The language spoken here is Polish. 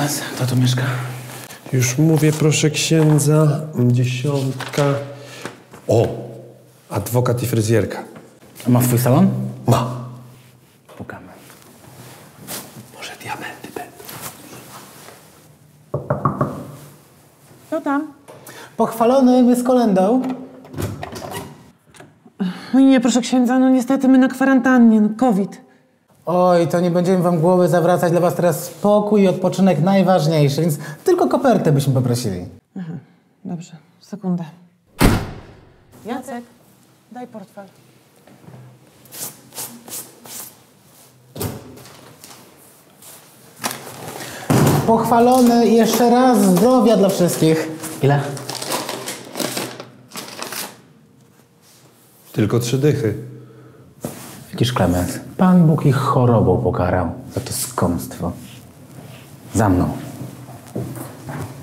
teraz? Kto tu mieszka? Już mówię, proszę księdza. 10. O! Adwokat i fryzjerka. A ma swój salon? Ma. Pukamy. Może diamenty będą. Co tam? Pochwalony, my z kolendą. Oj nie, proszę księdza, no niestety my na kwarantannie, no COVID. Oj, to nie będziemy wam głowy zawracać. Dla was teraz spokój i odpoczynek najważniejszy, więc tylko kopertę byśmy poprosili. Dobrze, sekundę. Jacek, daj portfel. Pochwalony, jeszcze raz zdrowia dla wszystkich. Ile? Tylko 3 dychy. Widzisz, Klemens, Pan Bóg ich chorobą pokarał za to skąpstwo. Za mną.